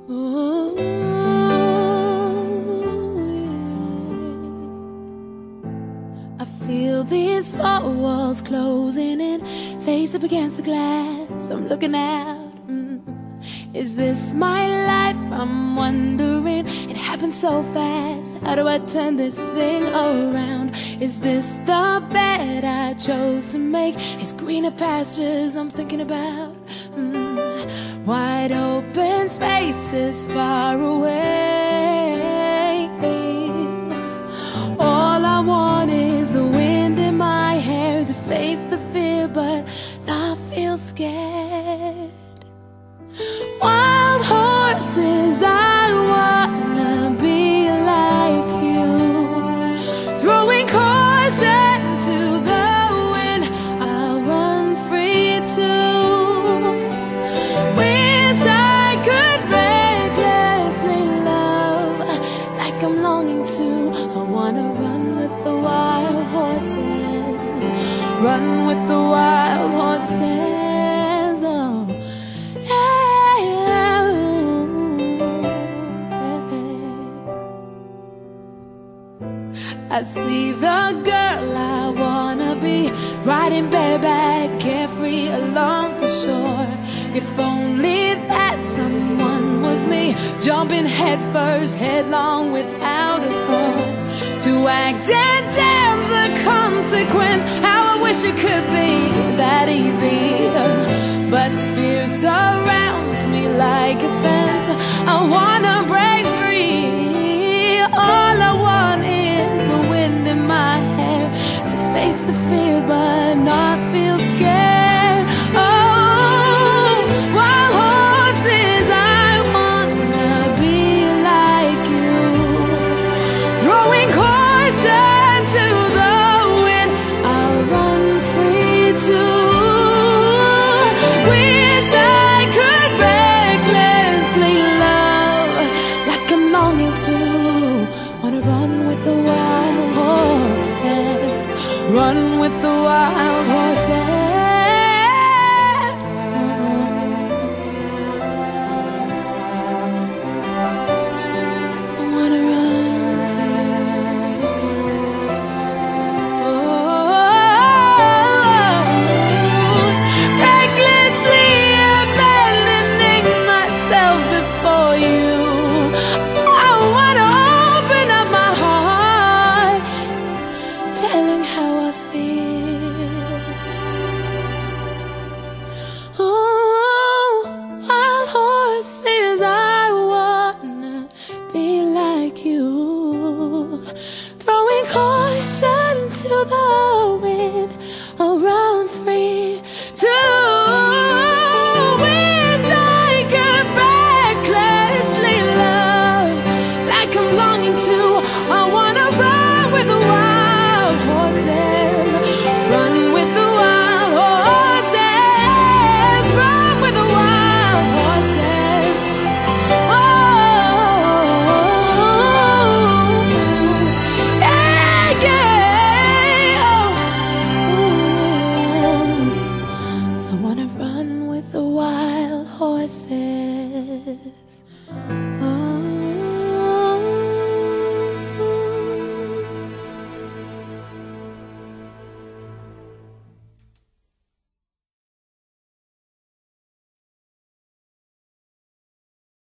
Ooh, yeah. I feel these four walls closing in, face up against the glass. I'm looking out. Is this my life? I'm wondering. It happened so fast. How do I turn this thing around? Is this the bed I chose to make? These greener pastures I'm thinking about. Wide open spaces far away. All I want is the wind in my hair to face the fear, but not feel scared. Wild horses, I wanna be like you, throwing caution to the wind. I'll run free too. Wish I could recklessly love like I'm longing to. I wanna run with the wild horses, run with the wild horses. Oh, I see the girl I wanna be, riding bareback, carefree along the shore. If only that someone was me, jumping headfirst, headlong without a thought. To act and damn the consequence. How I wish it could be that easy, but fear surrounds me like a fence. I wanna break free. All I want is the wind in my hair to face the fear but not feel scared. Oh, wild horses, I wanna be like you, throwing caution to the wind. I'll run free too. Wish I could recklessly love like I'm longing to. Wanna run with the wild horses, run with the wild horses. I wanna run to you. Oh, recklessly abandoning myself before you. I wanna open up my heart, telling how I feel. Oh, wild horses, I wanna be like you, throwing caution to the wind. I'll run free too. Wish I could recklessly love like I'm longing to. I wanna run with the wild horses, run with the wild horses, run with the wild horses. Oh, yeah, yeah. Oh, I wanna run with the wild horses.